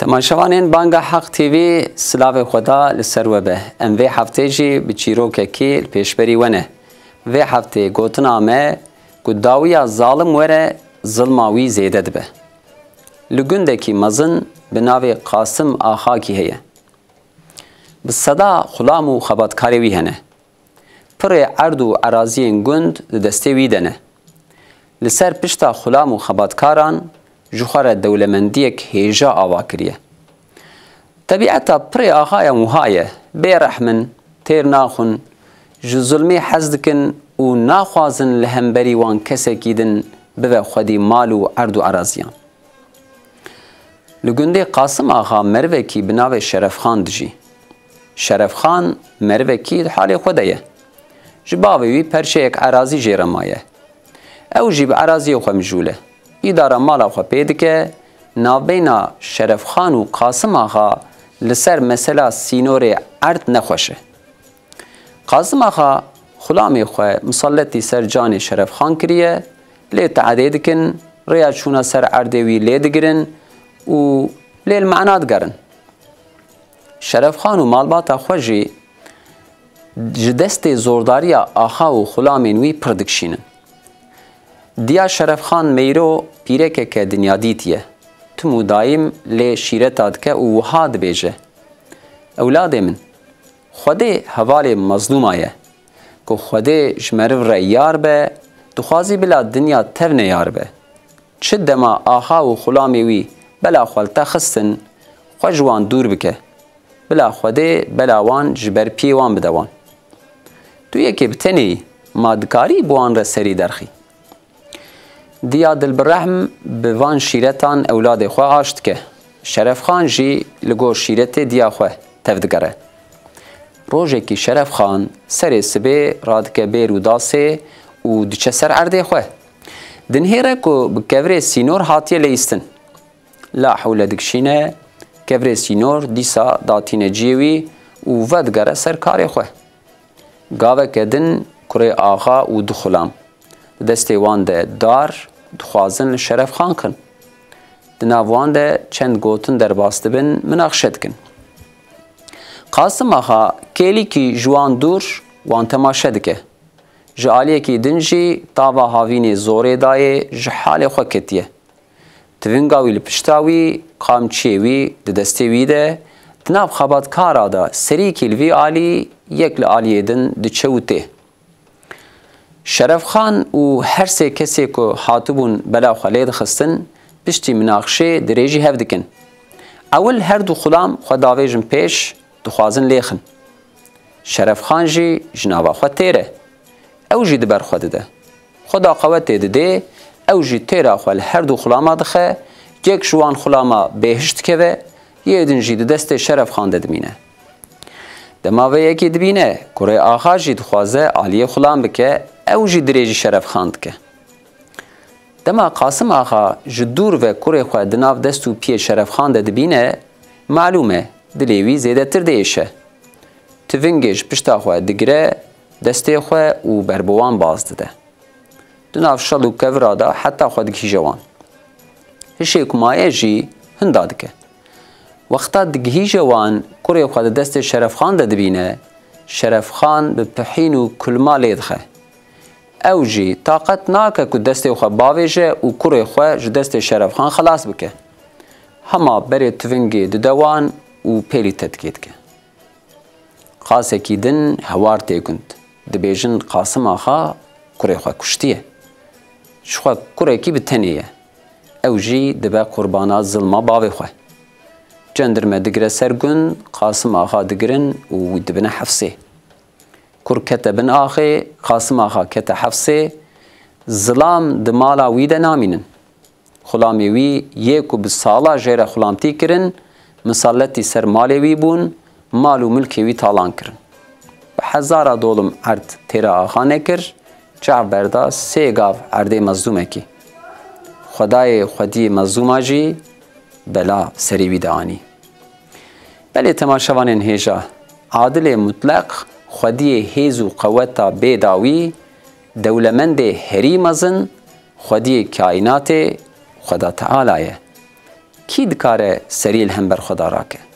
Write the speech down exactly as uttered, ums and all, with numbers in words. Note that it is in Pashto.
تماشاوانین بانگا حق تیوی سلاو خدا لسر و به ام وی هفته جی بچیرو که کی پیشبری ونه وی هفته گوتنا ما گداوی ظالم وره ظلماوی زیده به لگنده کی مزن بناوی قاسم آخا کی هیه بصدا خلام و خباتکاری وی هنه پر عرض و عراضی گند دسته وی دنه لسر پشتا خلام و خباتکاران جوخار دولمندیک هیجا آوا کریه. طبیعتا پری آخای موهایه بی رحمن تیر ناخون جو ظلمی حزدکن و ناخوازن لهمبری وان کسی کیدن بوه خودی مال و عرض و عراضیان. لگنده قاسم آخا مروه کی بناوه شرف خان دجی. شرف خان مروه کی حال خوده جباوی وی پرچه یک عراضی جیرمایه. او جیب عراضی خو مجوله. اداره مالا خو پیدا که نابینا شرف خان و قاسم آخا لسر مثلا سینور عرض نخوشه. قاسم آخا خلامی خو مسلطی سر جان شرف خان کریه لی تعدید کن ریا چونا سر عردوی لی دگرن و لی المعنات گرن. شرف خان و مالباتا خوشی جدست زورداری آخا و خلامین وی پردکشینن. دیا شرف خان میرو پیره که که دنیا دیتیه تمو دایم لی شیرتاد که او وحاد بیجه اولاد من خوده حوال مظلوم آیه که خوده جمرو را یار به دخوازی بلا دنیا ترنه یار به چه دما آخا و خلامی وی بلا خولتا خستن خوشوان دور بکه بلا خوده بلا وان جبر پیوان بدوان تو یکی بتنی مادکاری بوان را سری درخی دیا دل برحم بوان شیرتان اولاد خواه آشت که شرف خان جی لگو شیرت دیا خواه تفدگره روژه کی شرف خان سر سبه رادکه بیرو داسه و دچه سر عرده خواه دنهیره که بکوره سینور حاتیه لیستن لا حول دکشینه کوره سینور دیسا داتین جیوی و ودگره سر کار خواه گاوه که دن کره آخا و دخلام دسته وان ده دار دخوازن شرف خان کن دناوان ده چند گوتن در باسته بن مناقشت کن قاسم آخا کلی کی جوان دور وان تماشه دکه جعالیه کی دنجی تاوا هاوین زوره دای جحال خو کتیه تونگاوی لپشتاوی قامچیوی دسته وی ده دناب خبات کارا دا سری کلوی آلی یک لآلیه دن دچوته شرف خان و هر سه کسی که حاطبون بلا خالد خستن پشتی مناقشه دریجی هف دکن اول هر دو خلام خداویجم پیش دخوازن لیخن شرف خان جی جنابا خود تیره او جی دبر خود ده خدا قوت ده ده او جی تیره خوال هر دو خلاما دخه یک شوان خلاما بهشت که و یه دن جی دست شرف خان ده دمینه دماوه یکی دبینه کره آخا جی دخوازه آلیه خلام بکه او جی دریجی شرف خاند که دما قاسم آخا جدور و کره خواه دناف دستو پی شرف خانده دبینه معلومه دلیوی زیده تر دیشه تونگش پشتا خواه دگره دسته خواه و بربوان باز دده دناف شلو کورادا حتی خواه دکی جوان هشه کمایه جی هنداد که وقتا دگهی جوان کره خواه دست شرف خانده دبینه شرف خان به پحین و کلما لیدخه او جی طاقت ناکه که دست خو باویجه و کره خو دست شرف خان خلاص بکه هما بری تونگی ددوان و پیلی تدکید که قاسه کی دن هوار تیگند دبیجن قاسم آخا کره خو کشتیه شخوا کره کی بتنیه او جی دبا قربانا ظلما باوی خو جندرمه دگره سرگن قاسم آخا دگرن و دبنه حفصه کر کتبن آخه قاسم آخا کت حفصه ظلام دمالا ویده نامینن خلامی وی یکو بسالا جیر خلامتی کرن مسالتی سر مالی وی بون مالو ملکی وی تالان کرن بحزارا دولم عرد تیرا آخا نکر چاو بردا سه گاو عرده مظلومه کی خدای خودی مظلومه جی بلا سری وی دانی بلی تماشوانین هیجا عادل مطلق خودی هیز و قوتا بیداوی دولمند هری مزن خودی کائنات خدا تعالیه کی dikare serî li hember xwe de rake.